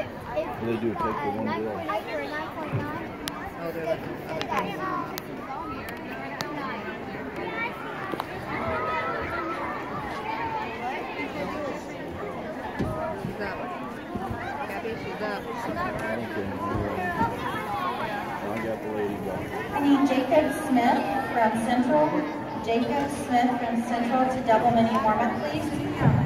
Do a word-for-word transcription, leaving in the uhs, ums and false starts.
What do they do? Take the one girl. Oh, they're looking for other things. She's up. Gabby, she's up. Okay. I got the lady going. I need Jacob Smith from Central. Jacob Smith from Central to double mini warm-up, please.